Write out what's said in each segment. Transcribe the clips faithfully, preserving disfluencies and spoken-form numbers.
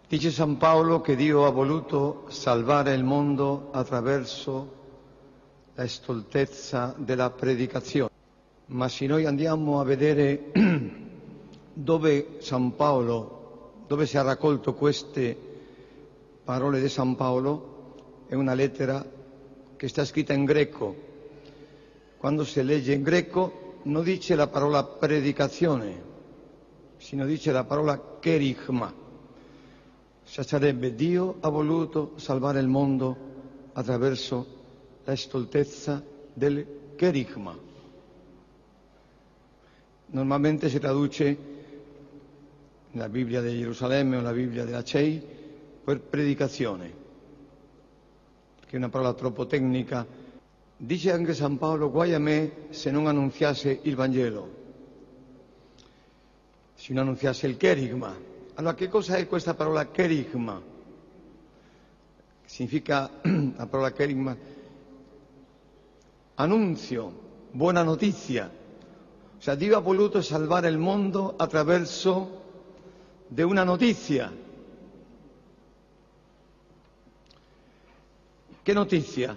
Dice San Paolo che Dio ha voluto salvare il mondo attraverso la stoltezza della predicazione. Ma se noi andiamo a vedere dove San Paolo, dove si è raccolto queste parole di San Paolo, è una lettera che sta scritta in greco. Quando si legge in greco non dice la parola predicazione, sino dice la parola kerygma. Cioè sarebbe Dio ha voluto salvare il mondo attraverso la stoltezza del kerygma. Normalmente si traduce nella Bibbia di Gerusalemme o nella Bibbia della C E I per predicazione, che è una parola troppo tecnica. Dice anche San Paolo: guai a me se non annunziasse il Vangelo, se non annunziasse il kerygma. Allora, che cosa è questa parola kerygma? Significa, la parola kerygma, annunzio, buona notizia. Cioè Dio ha voluto salvare il mondo attraverso di una notizia. Che notizia?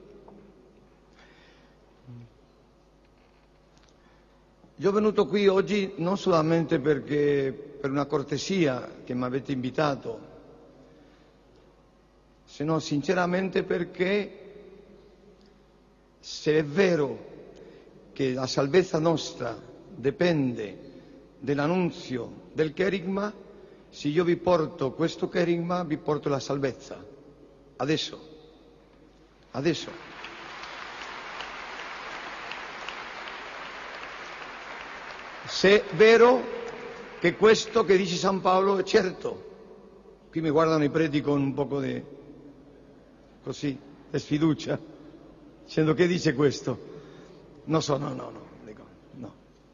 Io sono venuto qui oggi non solamente perché per una cortesia che mi avete invitato, se no sinceramente perché se è vero che la salvezza nostra dipende dall'annunzio del kerygma, se io vi porto questo kerygma vi porto la salvezza. Adesso. Adesso. Se è vero che questo che dice San Paolo è certo. Qui mi guardano i preti con un poco di, così, di sfiducia, dicendo: che dice questo? Non so, no, no, no, dico, no.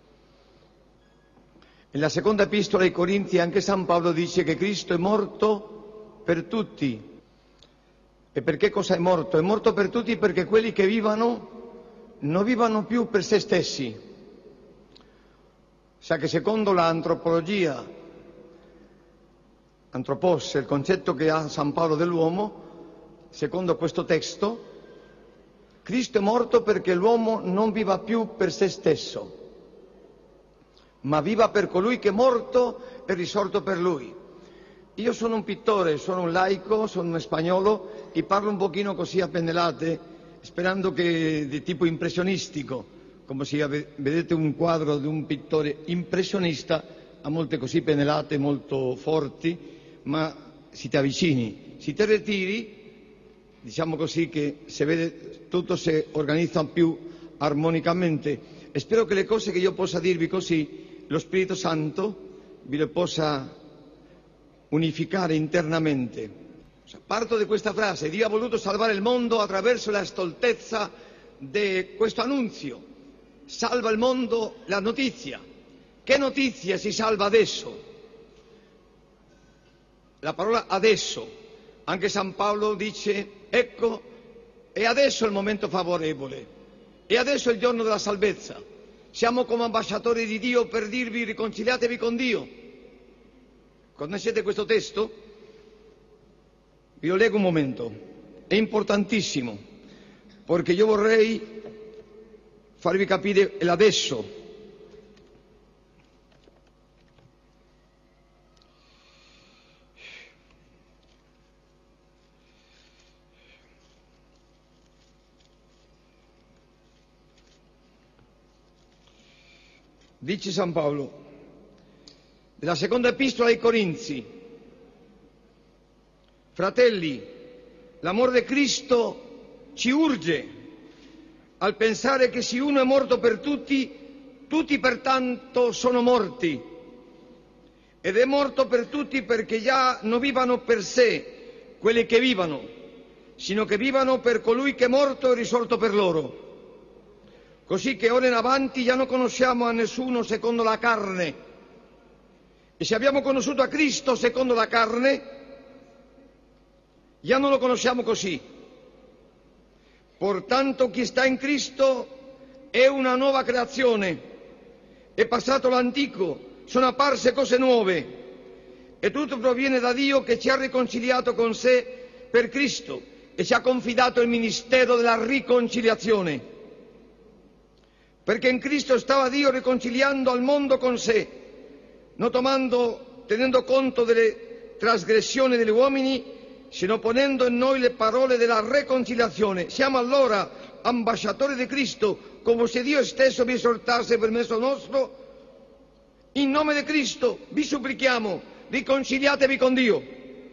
Nella seconda epistola ai Corinzi anche San Paolo dice che Cristo è morto per tutti. E perché cosa è morto? È morto per tutti perché quelli che vivono non vivono più per se stessi. Sa che secondo l'antropologia, antropos, il concetto che ha San Paolo dell'uomo, secondo questo testo, Cristo è morto perché l'uomo non viva più per se stesso, ma viva per colui che è morto e risorto per lui. Io sono un pittore, sono un laico, sono un spagnolo e parlo un pochino così a pennellate, sperando che di tipo impressionistico, come se vedete un quadro di un pittore impressionista, a molte così pennellate molto forti, ma si ti avvicini, si ti ritiri, diciamo così che si vede tutto si organizza più armonicamente. E spero che le cose che io possa dirvi così, lo Spirito Santo vi le possa unificare internamente. Parto da questa frase: Dio ha voluto salvare il mondo attraverso la stoltezza di questo annunzio. Salva il mondo la notizia. Che notizia si salva adesso? La parola adesso. Anche San Paolo dice: ecco, è adesso il momento favorevole, è adesso il giorno della salvezza. Siamo come ambasciatori di Dio per dirvi: riconciliatevi con Dio. Conoscete questo testo? Vi lo leggo un momento, è importantissimo, perché io vorrei farvi capire l'adesso. Dice San Paolo, nella seconda epistola ai Corinzi: fratelli, l'amore di Cristo ci urge al pensare che se uno è morto per tutti, tutti pertanto sono morti. Ed è morto per tutti perché già non vivano per sé quelli che vivono, sino che vivano per colui che è morto e risorto per loro. Così che ora in avanti già non conosciamo a nessuno secondo la carne. E se abbiamo conosciuto a Cristo secondo la carne, già non lo conosciamo così. Portanto chi sta in Cristo è una nuova creazione. È passato l'antico, sono apparse cose nuove. E tutto proviene da Dio che ci ha riconciliato con sé per Cristo e ci ha confidato il ministero della riconciliazione. Perché in Cristo stava Dio riconciliando al mondo con sé, non tomando, tenendo conto delle trasgressioni degli uomini, sino ponendo in noi le parole della riconciliazione. Siamo allora ambasciatori di Cristo, come se Dio stesso vi esortasse per mezzo nostro. In nome di Cristo vi supplichiamo, riconciliatevi con Dio.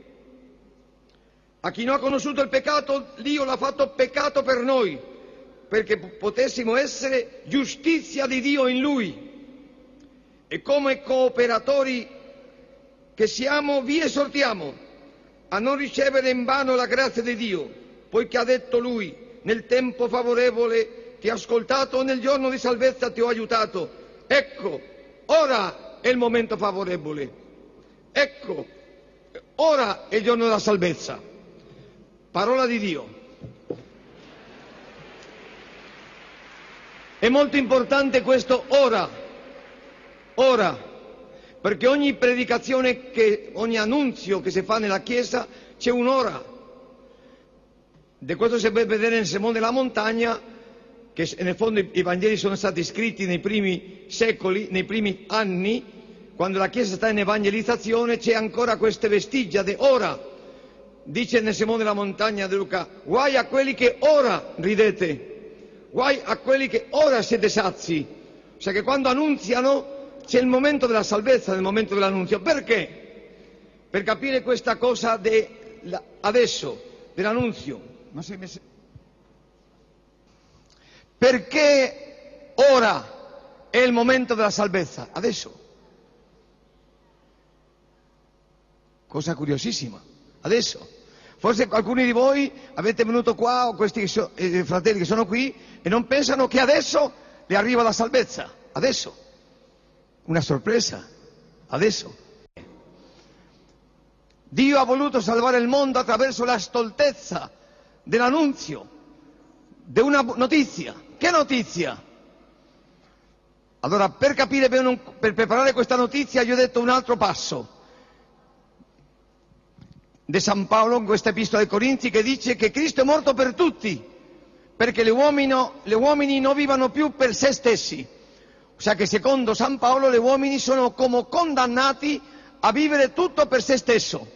A chi non ha conosciuto il peccato, Dio l'ha fatto peccato per noi, perché potessimo essere giustizia di Dio in Lui. E come cooperatori che siamo, vi esortiamo a non ricevere in vano la grazia di Dio, poiché ha detto Lui: nel tempo favorevole ti ho ascoltato, nel giorno di salvezza ti ho aiutato. Ecco, ora è il momento favorevole. Ecco, ora è il giorno della salvezza. Parola di Dio. È molto importante questo ora, ora, perché ogni predicazione, che, ogni annunzio che si fa nella Chiesa c'è un'ora. Di questo si può vedere nel Sermone della Montagna, che nel fondo i Vangeli sono stati scritti nei primi secoli, nei primi anni, quando la Chiesa sta in evangelizzazione, c'è ancora queste vestigia di ora. Dice nel Sermone della Montagna di Luca: guai a quelli che ora ridete, guai a quelli che ora siete sazi. Cioè che quando annunziano c'è il momento della salvezza, nel momento dell'annunzio. Perché? Per capire questa cosa di adesso, dell'annunzio. Non si è messo... Perché ora è il momento della salvezza? Adesso. Cosa curiosissima. Adesso. Forse alcuni di voi avete venuto qua, o questi che so, eh, fratelli che sono qui, e non pensano che adesso le arriva la salvezza. Adesso. Una sorpresa. Adesso. Dio ha voluto salvare il mondo attraverso la stoltezza dell'annunzio, di una notizia. Che notizia? Allora, per capire bene, per preparare questa notizia, io ho detto un altro passo di San Paolo in questa epistola ai Corinzi, che dice che Cristo è morto per tutti, perché gli uomini, gli uomini non vivono più per se stessi. O sea che secondo San Paolo gli uomini sono come condannati a vivere tutto per se stesso.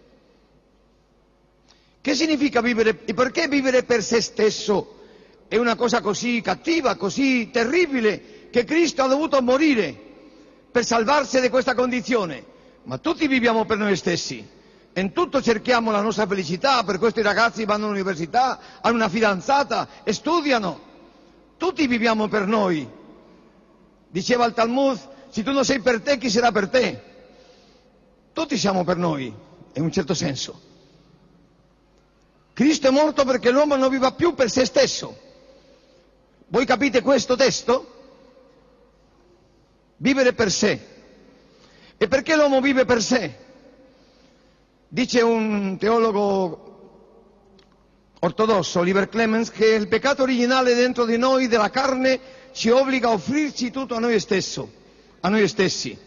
Che significa vivere? E perché vivere per se stesso è una cosa così cattiva, così terribile, che Cristo ha dovuto morire per salvarsi di questa condizione? Ma tutti viviamo per noi stessi. In tutto cerchiamo la nostra felicità, per questo i ragazzi vanno all'università, hanno una fidanzata e studiano. Tutti viviamo per noi. Diceva il Talmud: se tu non sei per te, chi sarà per te? Tutti siamo per noi, in un certo senso. Cristo è morto perché l'uomo non viva più per se stesso. Voi capite questo testo? Vivere per sé. E perché l'uomo vive per sé? Dice un teologo ortodosso, Oliver Clemens, che il peccato originale dentro di noi, della carne, ci obbliga a offrirci tutto a noi stesso, a noi stessi.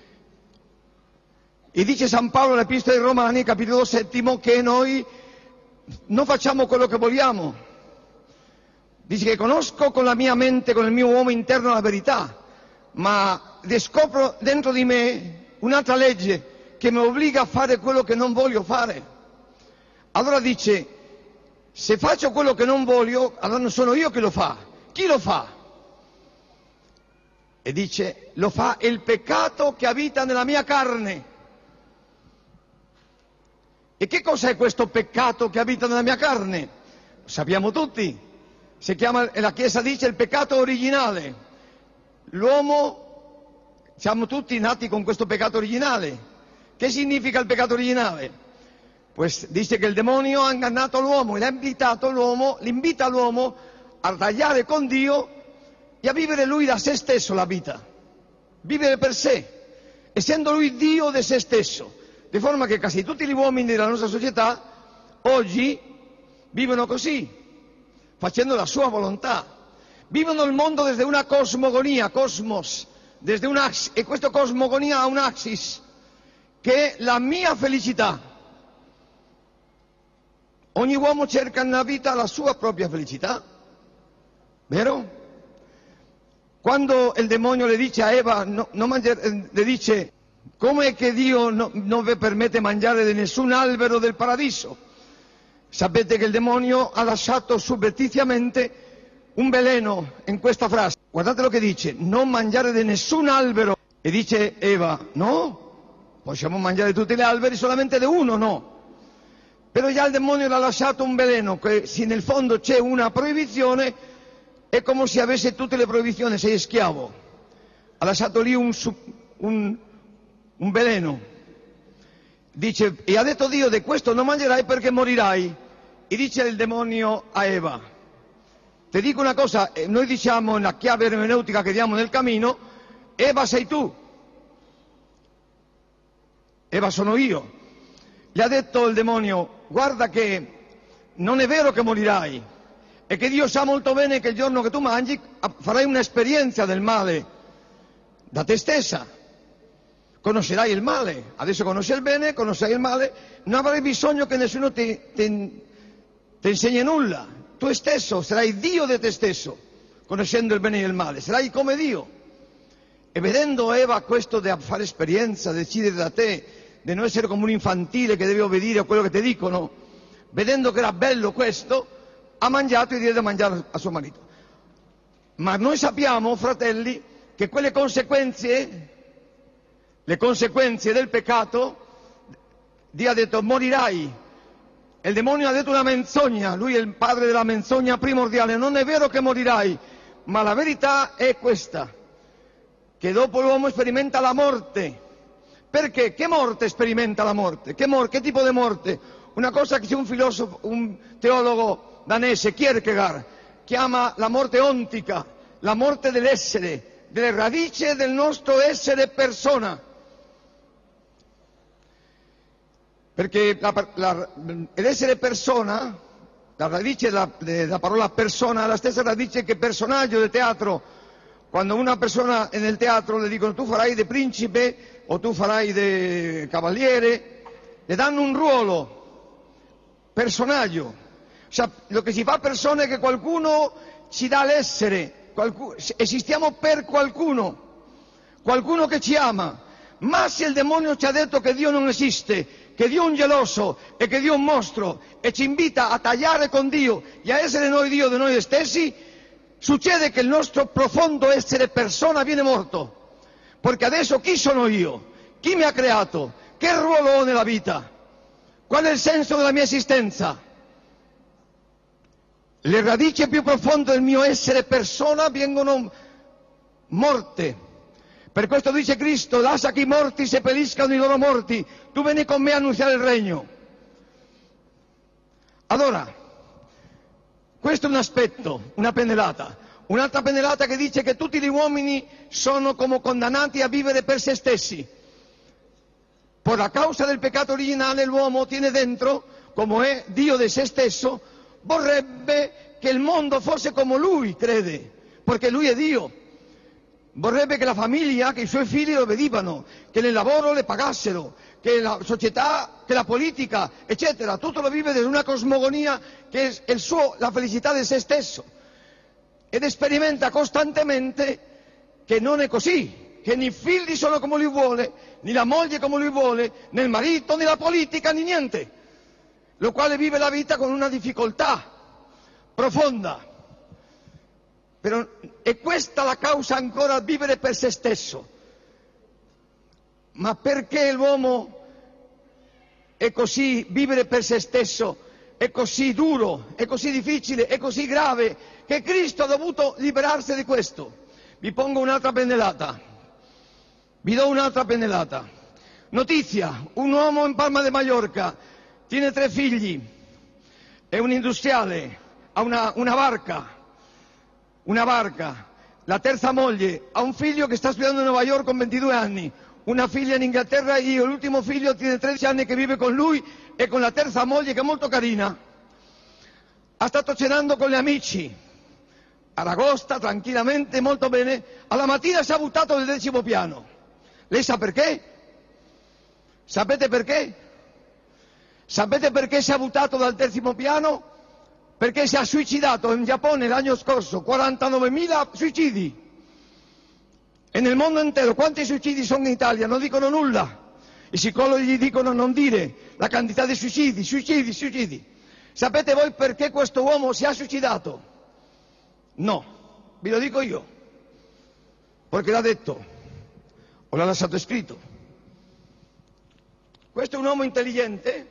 E dice San Paolo nell'Epistola ai Romani, capitolo settimo, che noi non facciamo quello che vogliamo. Dice che conosco con la mia mente, con il mio uomo interno la verità, ma scopro dentro di me un'altra legge che mi obbliga a fare quello che non voglio fare. Allora dice: se faccio quello che non voglio, allora non sono io che lo fa. Chi lo fa? E dice: lo fa il peccato che abita nella mia carne. E che cos'è questo peccato che abita nella mia carne? Lo sappiamo tutti. Si chiama, e la Chiesa dice, il peccato originale. L'uomo, siamo tutti nati con questo peccato originale. Che significa il peccato originale? Pues dice che il demonio ha ingannato l'uomo e l'ha invitato l'uomo, l'invita l'uomo a tagliare con Dio e a vivere lui da se stesso la vita. Vivere per sé, essendo lui Dio di se stesso. Di forma che quasi tutti gli uomini della nostra società oggi vivono così, facendo la sua volontà. Vivono il mondo desde una cosmogonia, cosmos, desde un axis, e questa cosmogonia ha un axis che è la mia felicità. Ogni uomo cerca nella vita la sua propria felicità, vero? Quando il demonio le dice a Eva, no, non mangiare, le dice, come è che Dio no, non vi permette mangiare di nessun albero del paradiso? Sapete che il demonio ha lasciato subreptiziamente un veleno in questa frase. Guardate lo che dice, non mangiare di nessun albero. E dice Eva, no, possiamo mangiare tutti gli alberi, solamente di uno no. Però già il demonio l'ha lasciato un veleno, che se nel fondo c'è una proibizione, è come se avesse tutte le proibizioni, sei schiavo. Ha lasciato lì un, un, un veleno. Dice, e ha detto Dio, di questo non mangerai perché morirai. E dice il demonio a Eva, ti dico una cosa, noi diciamo nella chiave ermeneutica che diamo nel cammino, Eva sei tu, Eva sono io. Gli ha detto il demonio, guarda che non è vero che morirai, e che Dio sa molto bene che il giorno che tu mangi farai un'esperienza del male da te stessa, conoscerai il male, adesso conosci il bene, conoscerai il male, non avrai bisogno che nessuno ti, ti, ti insegni nulla, tu stesso sarai Dio di te stesso, conoscendo il bene e il male, sarai come Dio. E vedendo Eva questo di fare esperienza, decidere da te, di non essere come un infantile che deve obbedire a quello che ti dicono, vedendo che era bello questo, ha mangiato e diede da mangiare a suo marito. Ma noi sappiamo, fratelli, che quelle conseguenze, le conseguenze del peccato, Dio ha detto morirai. E il demonio ha detto una menzogna, lui è il padre della menzogna primordiale, non è vero che morirai, ma la verità è questa, che dopo l'uomo sperimenta la morte. Perché? Che morte sperimenta la morte? Che, mor- che tipo di morte? Una cosa che c'è un filosofo, un teologo danese, Kierkegaard, chiama la morte ontica, la morte dell'essere, delle radici del nostro essere persona. Perché la, la, l'essere persona, la radice della, della parola persona, è la stessa radice che personaggio del teatro. Quando una persona è nel teatro le dicono tu farai di principe o tu farai di cavaliere, le danno un ruolo, personaggio. Cioè, lo che si fa persona è che qualcuno ci dà l'essere, qualcuno, esistiamo per qualcuno, qualcuno che ci ama. Ma se il demonio ci ha detto che Dio non esiste, che Dio è un geloso e che Dio è un mostro e ci invita a tagliare con Dio e a essere noi Dio di noi stessi, succede che il nostro profondo essere persona viene morto. Perché adesso chi sono io? Chi mi ha creato? Che ruolo ho nella vita? Qual è il senso della mia esistenza? Le radici più profonde del mio essere persona vengono morte. Per questo dice Cristo, lascia che i morti seppelliscano i loro morti, tu vieni con me a annunziare il regno. Allora, questo è un aspetto, una pennellata. Un'altra pennellata che dice che tutti gli uomini sono come condannati a vivere per se stessi. Per la causa del peccato originale l'uomo tiene dentro, come è Dio di se stesso, vorrebbe che il mondo fosse come lui crede, perché lui è Dio. Vorrebbe che la famiglia, che i suoi figli lo obbedivano, che nel lavoro le pagassero, che la società, che la politica, eccetera. Tutto lo vive in una cosmogonia che è il suo, la felicità di se stesso. Ed sperimenta costantemente che non è così, che né i figli sono come lui vuole, né la moglie come lui vuole, né il marito, né la politica, né niente. Lo quale vive la vita con una difficoltà profonda. Però è questa la causa ancora a vivere per se stesso. Ma perché l'uomo è così, vivere per se stesso, è così duro, è così difficile, è così grave, che Cristo ha dovuto liberarsi di questo? Vi pongo un'altra pennellata, vi do un'altra pennellata. Notizia, un uomo in Palma de Mallorca, tiene tre figli, è un industriale, ha una, una barca, una barca, la terza moglie, ha un figlio che sta studiando a Nuova York con ventidue anni, una figlia in Inghilterra e io, l'ultimo figlio tiene tredici anni che vive con lui e con la terza moglie che è molto carina. Ha stato cenando con gli amici, Aragosta, tranquillamente, molto bene, alla mattina si è buttato nel decimo piano. Lei sa perché? Sapete perché? Sapete perché si è buttato dal terzo piano? Perché si è suicidato in Giappone l'anno scorso, quarantanovemila suicidi. E nel mondo intero quanti suicidi sono in Italia? Non dicono nulla. I psicologi gli dicono non dire la quantità di suicidi, suicidi, suicidi. Sapete voi perché questo uomo si è suicidato? No, vi lo dico io. Perché l'ha detto, o l'ha lasciato scritto. Questo è un uomo intelligente.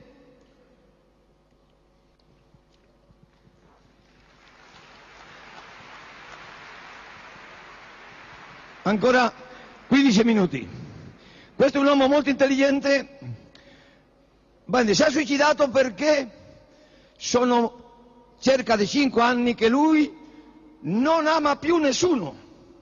Ancora quindici minuti. Questo è un uomo molto intelligente. Bene, si è suicidato perché sono circa di cinque anni che lui non ama più nessuno.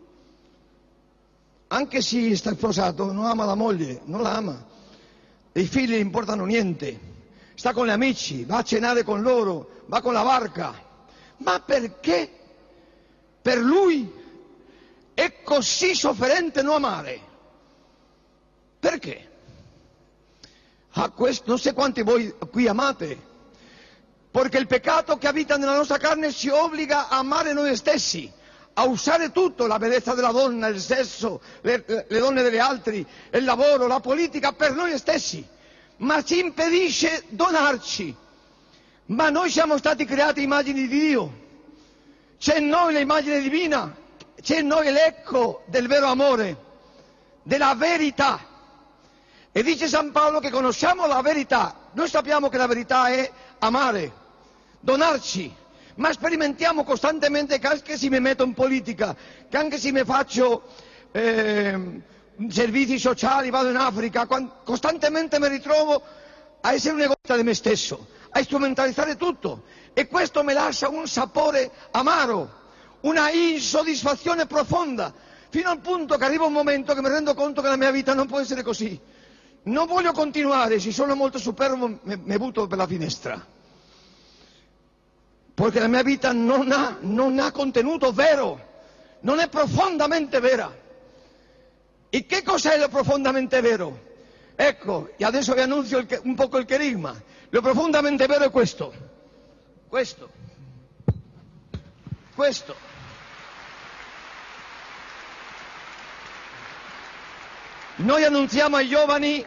Anche se sta sposato, non ama la moglie, non la ama. I figli non importano niente. Sta con gli amici, va a cenare con loro, va con la barca. Ma perché per lui è così sofferente non amare? Perché? Ah, questo, non so quanti voi qui amate, perché il peccato che abita nella nostra carne ci obbliga a amare noi stessi, a usare tutto, la bellezza della donna, il sesso, le, le donne degli altri, il lavoro, la politica, per noi stessi, ma ci impedisce donarci. Ma noi siamo stati creati immagini di Dio, c'è in noi l'immagine divina, c'è in noi l'eco del vero amore, della verità. E dice San Paolo che conosciamo la verità. Noi sappiamo che la verità è amare, donarci, ma sperimentiamo costantemente che anche se mi metto in politica, che anche se mi faccio eh, servizi sociali, vado in Africa, costantemente mi ritrovo a essere un egoista di me stesso, a strumentalizzare tutto. E questo mi lascia un sapore amaro, una insoddisfazione profonda, fino al punto che arriva un momento che mi rendo conto che la mia vita non può essere così. Non voglio continuare, se sono molto superbo mi butto per la finestra. Perché la mia vita non ha, non ha contenuto vero, non è profondamente vera. E che cos'è lo profondamente vero? Ecco, e adesso vi annunzio il, un poco il cherigma. Lo profondamente vero è questo. Questo. Questo. Noi annunziamo ai giovani,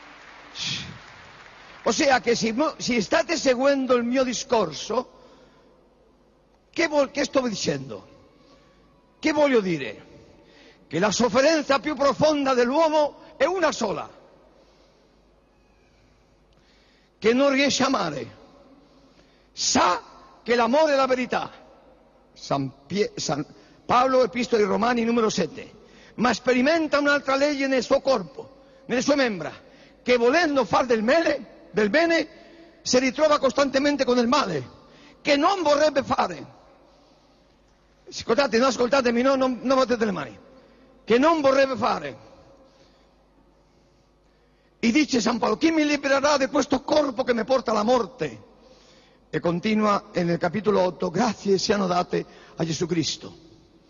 ossia che se, se state seguendo il mio discorso, che, vol, che sto dicendo? Che voglio dire? Che la sofferenza più profonda dell'uomo è una sola, che non riesce a amare, sa che l'amore è la verità. San, Pie, San Paolo, Epistola ai Romani, numero sette. Ma sperimenta un'altra legge nel suo corpo, nelle sue membra, che volendo far del bene, del bene, si ritrova costantemente con il male, che non vorrebbe fare. Ascoltate, no, ascoltatemi, no, non, non battete le mani. Che non vorrebbe fare. E dice San Paolo, chi mi libererà di questo corpo che mi porta alla morte? E continua nel capitolo otto, grazie siano date a Gesù Cristo.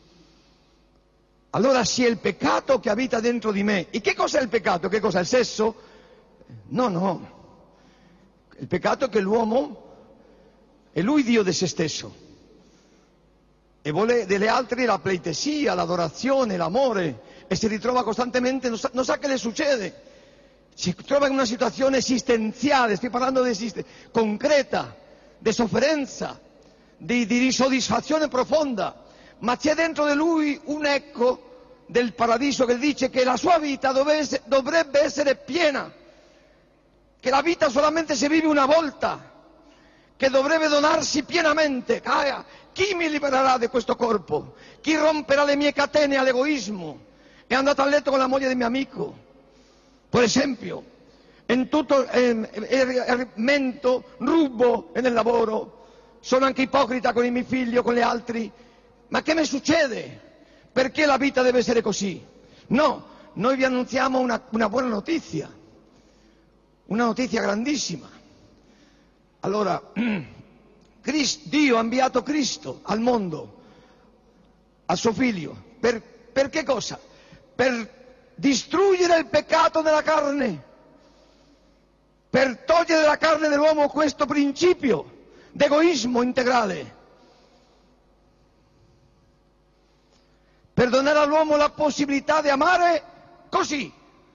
Allora sia il peccato che abita dentro di me. E che cos'è il peccato? Che cos'è il sesso? No, no. Il peccato è che l'uomo è lui Dio di se stesso. E vuole delle altre la pleitessia, l'adorazione, l'amore. E si ritrova costantemente, non sa, non sa che le succede. Si trova in una situazione esistenziale, sto parlando di esistenza, concreta, di sofferenza, di, di insoddisfazione profonda. Ma c'è dentro di lui un eco del paradiso che dice che la sua vita dovrebbe essere piena, che la vita solamente si vive una volta, che dovrebbe donarsi pienamente. Ah, chi mi libererà di questo corpo? Chi romperà le mie catene all'egoismo? È andato a letto con la moglie del mio amico, per esempio, in tutto eh, mento, rubo nel lavoro, sono anche ipocrita con i miei figli o con gli altri. Ma che mi succede? Perché la vita deve essere così? No, noi vi annunziamo una, una buona notizia, una notizia grandissima. Allora, Cristo, Dio ha inviato Cristo al mondo, al suo figlio, per, per che cosa? Per distruggere il peccato nella carne. per togliere dalla carne dell'uomo questo principio d'egoismo integrale, per donare all'uomo la possibilità di amare così,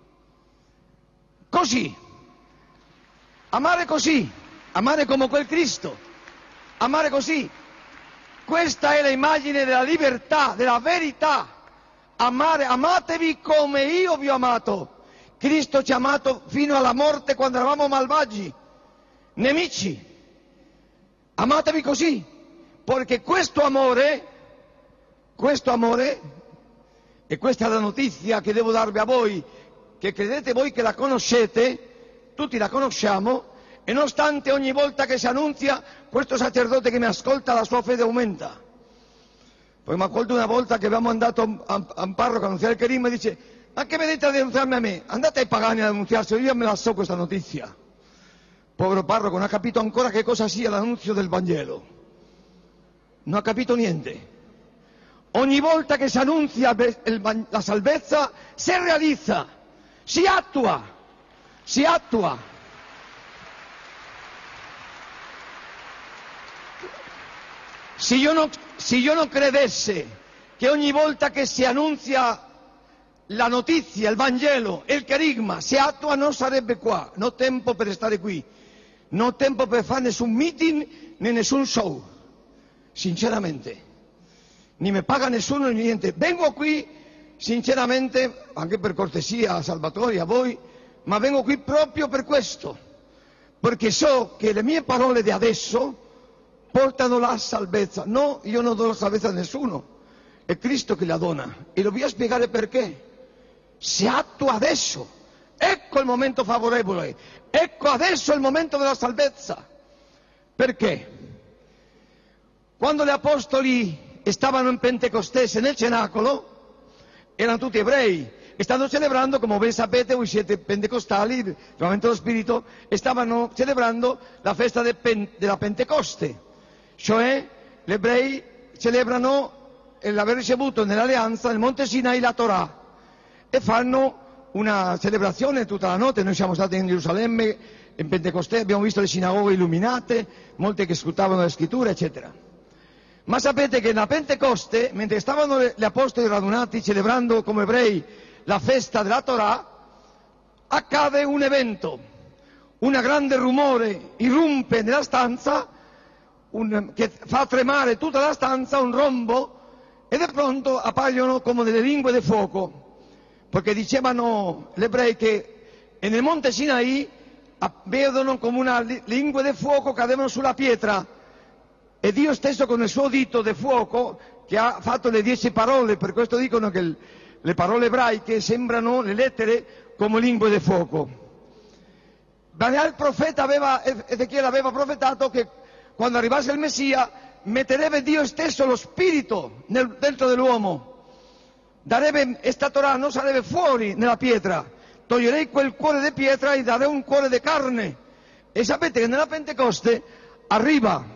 così, amare così, amare come quel Cristo, amare così. Questa è l'immagine della libertà, della verità. Amare, amatevi come io vi ho amato. Cristo ci ha amato fino alla morte quando eravamo malvagi, nemici. Amatevi così, perché questo amore, questo amore, e questa è la notizia che devo darvi a voi, che credete voi che la conoscete, tutti la conosciamo, e nonostante ogni volta che si annunzia, questo sacerdote che mi ascolta la sua fede aumenta. Poi mi accolto una volta che abbiamo andato a, a un parroco a annunziare il Kerigma e dice: ma che vedete a denunziarmi a me? Andate ai pagani ad annunziarselo, io me la so questa notizia. Povero parroco, non ha capito ancora che cosa sia l'annunzio del Vangelo. Non ha capito niente. Ogni volta che si annunzia il, la salvezza, si realizza, si attua, si attua. Se io, non, se io non credesse che ogni volta che si annunzia la notizia, il Vangelo e il Kerigma si attua, non sarebbe qua. Non ho tempo per stare qui, non ho tempo per fare nessun meeting né nessun show, sinceramente. Non mi paga nessuno né niente. Vengo qui, sinceramente, anche per cortesia a Salvatore, a voi, ma vengo qui proprio per questo, perché so che le mie parole di adesso portano la salvezza. No, io non do la salvezza a nessuno, è Cristo che la dona, e lo voglio spiegare perché. Si attua adesso, ecco il momento favorevole, ecco adesso il momento della salvezza. Perché? Quando gli apostoli stavano in Pentecostese nel cenacolo, erano tutti ebrei e stanno celebrando, come voi sapete, voi siete pentecostali, il rinnovamento dello Spirito, e stavano celebrando la festa de Pen- della Pentecoste. Cioè gli ebrei celebrano l'aver ricevuto nell'alleanza nel Monte Sinai la Torah e fanno una celebrazione tutta la notte. Noi siamo stati in Gerusalemme in Pentecoste, abbiamo visto le sinagoghe illuminate, molte che scrutavano le scritture, eccetera. Ma sapete che nella Pentecoste, mentre stavano gli apostoli radunati celebrando come ebrei la festa della Torah, accade un evento, un grande rumore irrompe nella stanza, Un, che fa tremare tutta la stanza, un rombo, ed è pronto appaiono come delle lingue di fuoco, perché dicevano gli ebrei che nel monte Sinai vedono come una lingua di fuoco cadevano sulla pietra, e Dio stesso con il suo dito di fuoco che ha fatto le dieci parole, per questo dicono che le parole ebraiche sembrano le lettere come lingue di fuoco. Ma il profeta aveva, Ezechiele aveva profetato che quando arrivasse il Messia metterebbe Dio stesso lo spirito nel, dentro dell'uomo, darebbe questa Torah, non sarebbe fuori nella pietra, toglierei quel cuore di pietra e darei un cuore di carne. E sapete che nella Pentecoste arriva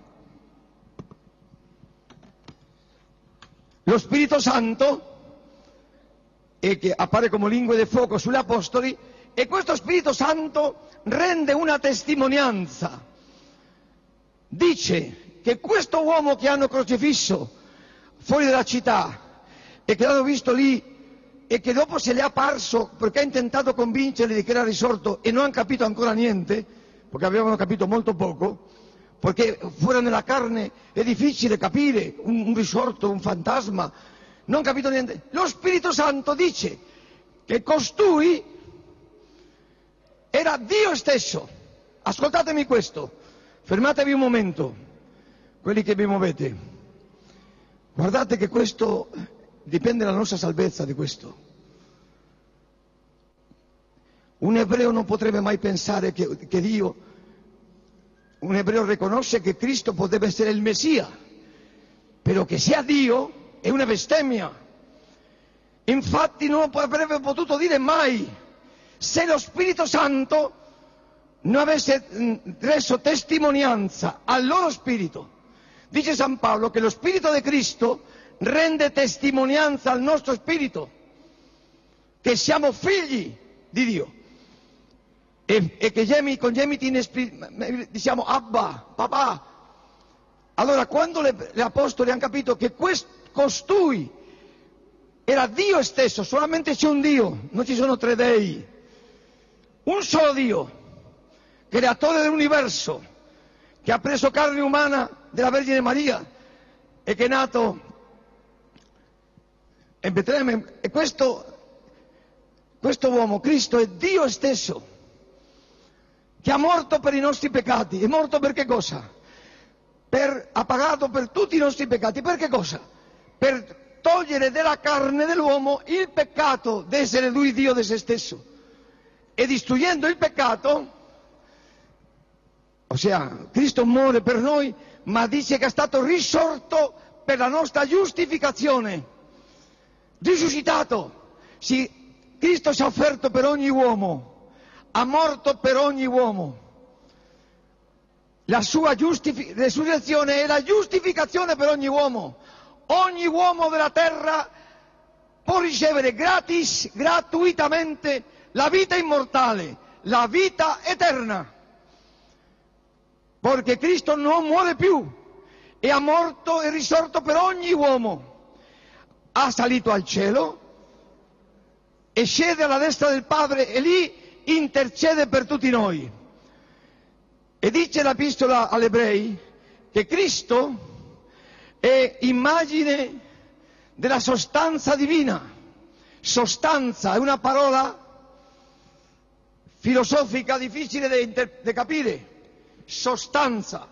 lo Spirito Santo, e che appare come lingue di fuoco sugli apostoli, e questo Spirito Santo rende una testimonianza. Dice che questo uomo che hanno crocifisso fuori dalla città e che l'hanno visto lì e che dopo se le è apparso perché ha intentato convincerli di che era risorto e non hanno capito ancora niente, perché avevano capito molto poco, perché fuori nella carne è difficile capire un, un risorto, un fantasma, non hanno capito niente. Lo Spirito Santo dice che costui era Dio stesso. Ascoltatemi questo. Fermatevi un momento, quelli che vi muovete. Guardate che questo dipende dalla nostra salvezza di questo. Un ebreo non potrebbe mai pensare che, che Dio, un ebreo riconosce che Cristo potrebbe essere il Messia, però che sia Dio è una bestemmia. Infatti non avrebbe potuto dire mai se lo Spirito Santo non avesse reso testimonianza al loro spirito. Dice San Paolo che lo Spirito di Cristo rende testimonianza al nostro spirito che siamo figli di Dio. e, e che gemi, con gemiti inesprimibili diciamo Abba, papà. Allora quando le, gli apostoli hanno capito che quest, costui era Dio stesso, solamente c'è un Dio, non ci sono tre dei, un solo Dio, creatore dell'universo, che ha preso carne umana della Vergine Maria e che è nato in Betlemme, e questo, questo uomo, Cristo, è Dio stesso, che ha morto per i nostri peccati. È morto per che cosa? Per, ha pagato per tutti i nostri peccati. Per che cosa? Per togliere dalla carne dell'uomo il peccato di essere lui Dio di se stesso. E distruggendo il peccato, ossia Cristo muore per noi, ma dice che è stato risorto per la nostra giustificazione, risuscitato. Sì, Cristo si è offerto per ogni uomo, ha morto per ogni uomo. La sua giustific- resurrezione è la giustificazione per ogni uomo. Ogni uomo della terra può ricevere gratis, gratuitamente, la vita immortale, la vita eterna. Perché Cristo non muore più, e ha morto e risorto per ogni uomo. Ha salito al cielo e siede alla destra del Padre e lì intercede per tutti noi. E dice l'Epistola agli Ebrei che Cristo è immagine della sostanza divina. Sostanza è una parola filosofica difficile da capire. Sostanza,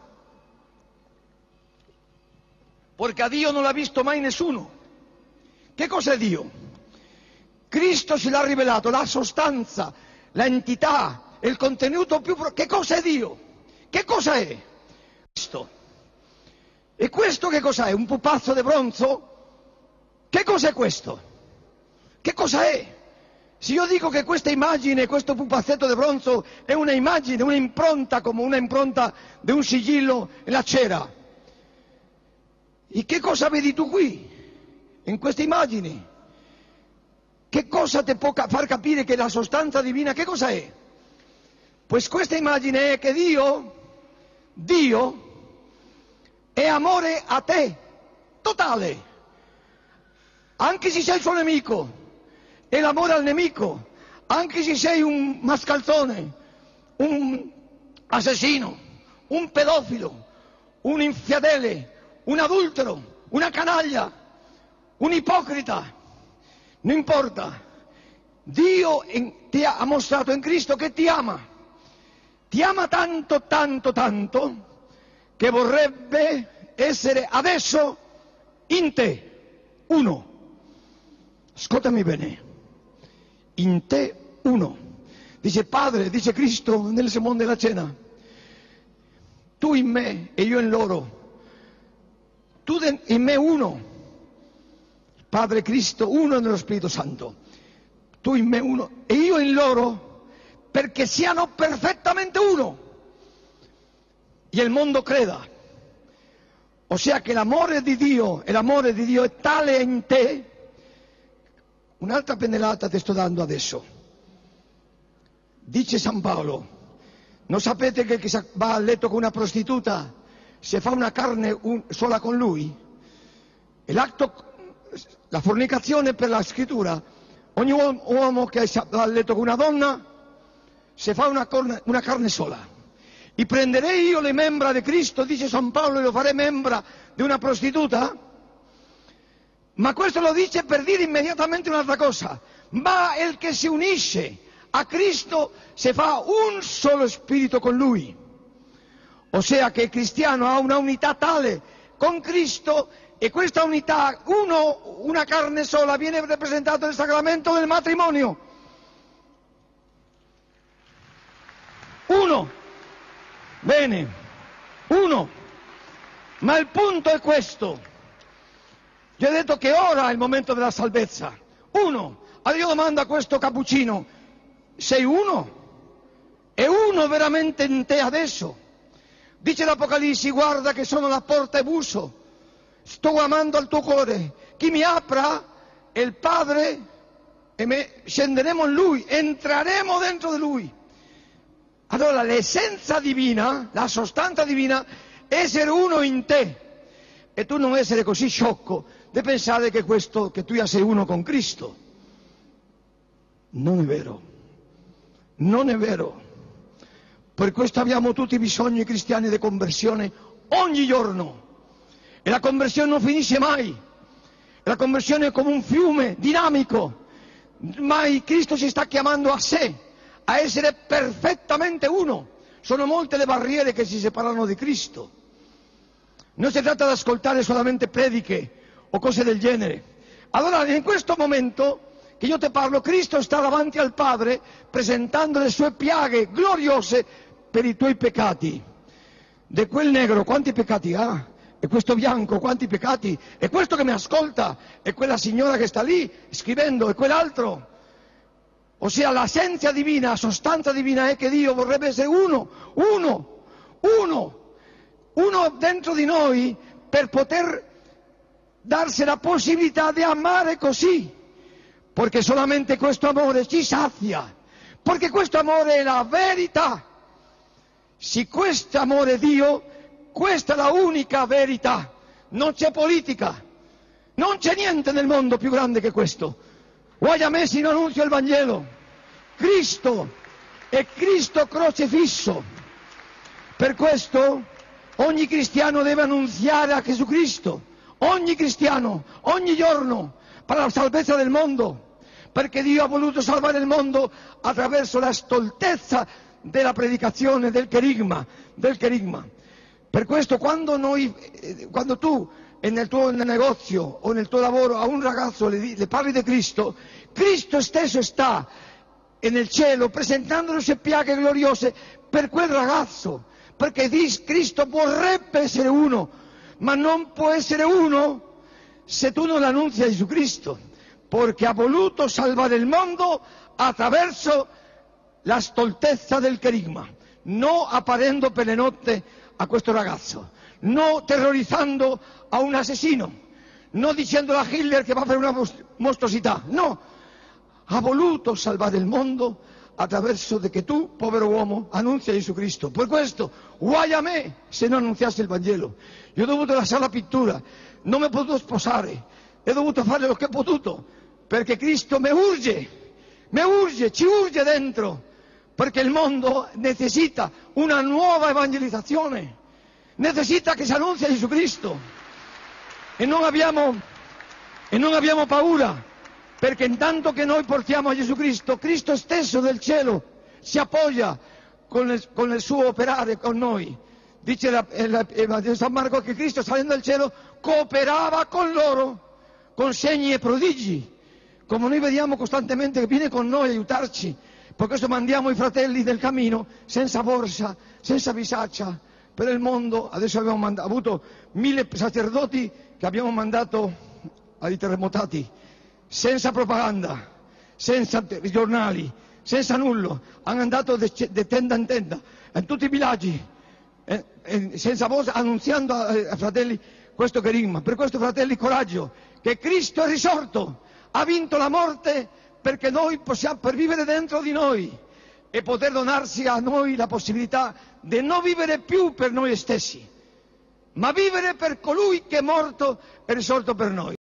perché a Dio non l'ha visto mai nessuno. Che cos'è Dio? Cristo ce l'ha rivelato, la sostanza, l'entità, il contenuto più pro... Che cos'è Dio? Che cosa è? Cristo. E questo che cos'è? Un pupazzo di bronzo? Che cos'è questo? Che cosa è? Se io dico che questa immagine, questo pupazzetto di bronzo è una immagine, una impronta, come una impronta di un sigillo nella cera, e che cosa vedi tu qui, in queste immagini? Che cosa ti può far capire che la sostanza divina, che cosa è? Pues questa immagine è che Dio, Dio è amore a te, totale, anche se sei il suo nemico. È l'amore al nemico, anche se sei un mascalzone, un assassino, un pedofilo, un infedele, un adultero, una canaglia, un ipocrita, non importa. Dio in, ti ha mostrato in Cristo che ti ama, ti ama tanto, tanto, tanto, che vorrebbe essere adesso in te, uno. Ascoltami bene. In te uno. Dice Padre, dice Cristo nel sermone della cena, tu in me e io in loro, tu in me uno, Padre Cristo uno nello Spirito Santo, tu in me uno e io in loro, perché siano perfettamente uno e il mondo creda, ossia che l'amore di Dio e l'amore di Dio è tale in te. Un'altra pennellata ti sto dando adesso. Dice San Paolo, non sapete che chi va a letto con una prostituta, se fa una carne un, sola con lui? E l'atto, la fornicazione per la scrittura, ogni uomo, uomo che va a letto con una donna, se fa una, corne, una carne sola. E prenderei io le membra di Cristo, dice San Paolo, e lo farei membra di una prostituta? Ma questo lo dice per dire immediatamente un'altra cosa. Ma il che si unisce a Cristo si fa un solo spirito con Lui. Ossia che il cristiano ha una unità tale con Cristo, e questa unità, uno, una carne sola, viene rappresentata nel sacramento del matrimonio. Uno. Bene. Uno. Ma il punto è questo. Gli ho detto che ora è il momento della salvezza. Uno. Allora io domando a questo cappuccino, sei uno? È uno veramente in te adesso? Dice l'Apocalisse, guarda che sono alla porta e busso, sto amando al tuo cuore, chi mi apra è il Padre e me, scenderemo in Lui, entreremo dentro di Lui. Allora l'essenza divina, la sostanza divina, è essere uno in te. E tu non essere così sciocco di pensare che, questo, che tu ya sei uno con Cristo. Non è vero. Non è vero. Per questo abbiamo tutti bisogno, i cristiani, di conversione ogni giorno. E la conversione non finisce mai. La conversione è come un fiume dinamico. Mai Cristo ci sta chiamando a sé, a essere perfettamente uno. Sono molte le barriere che ci separano di Cristo. Non si tratta di ascoltare solamente prediche o cose del genere. Allora, in questo momento che io ti parlo, Cristo sta davanti al Padre presentando le sue piaghe gloriose per i tuoi peccati. Di quel negro quanti peccati ha? E questo bianco quanti peccati? E questo che mi ascolta? E quella signora che sta lì scrivendo? E quell'altro? Ossia, l'essenza divina, la sostanza divina è che Dio vorrebbe essere uno, uno, uno, uno dentro di noi per poter darsi la possibilità di amare così, perché solamente questo amore ci sazia, perché questo amore è la verità. Se questo amore è Dio, questa è la unica verità, non c'è politica, non c'è niente nel mondo più grande che questo. Guai a me se non annunzio il Vangelo. Cristo è Cristo crocifisso. Per questo ogni cristiano deve annunziare a Gesù Cristo, ogni cristiano, ogni giorno, per la salvezza del mondo, perché Dio ha voluto salvare il mondo attraverso la stoltezza della predicazione, del cherigma, del cherigma. Per questo quando, noi, quando tu e nel tuo negozio o nel tuo lavoro a un ragazzo le, le parli di Cristo, Cristo stesso sta nel cielo presentando le sue piaghe gloriose per quel ragazzo, perché Cristo vorrebbe essere uno, ma non può essere uno se tu non annunzi a Gesù Cristo, perché ha voluto salvare il mondo attraverso la stoltezza del cherigma, non apparendo per le notte a questo ragazzo, non terrorizzando a un assassino, non dicendo a Hitler che va a fare una mostruosità, no, ha voluto salvare il mondo attraverso di che tu, povero uomo, annunzi a Gesù Cristo. Per questo, guai a me se non annunziassi il Vangelo. Io ho dovuto lasciare la pittura, non mi ho potuto sposare, ho dovuto fare lo che ho potuto, perché Cristo mi urge, mi urge, ci urge dentro, perché il mondo necessita una nuova evangelizzazione, necessita che si annunzi a Gesù Cristo. E non abbiamo, e non abbiamo paura, perché intanto che noi portiamo a Gesù Cristo, Cristo stesso del cielo si appoggia con il, con il suo operare con noi. Dice l'Evangelo di San Marco che Cristo salendo dal cielo cooperava con loro, con segni e prodigi, come noi vediamo costantemente che viene con noi a aiutarci. Per questo mandiamo i fratelli del cammino senza borsa, senza bisaccia, per il mondo. Adesso abbiamo manda- avuto mille sacerdoti che abbiamo mandato ai terremotati, senza propaganda, senza giornali, senza nulla. Hanno andato di tenda in tenda, in tutti i villaggi, eh, eh, senza voce, annunziando ai, ai fratelli questo cherigma. Per questo, fratelli, coraggio, che Cristo è risorto, ha vinto la morte, perché noi possiamo, per vivere dentro di noi e poter donarsi a noi la possibilità di non vivere più per noi stessi, ma vivere per colui che è morto e risorto per noi.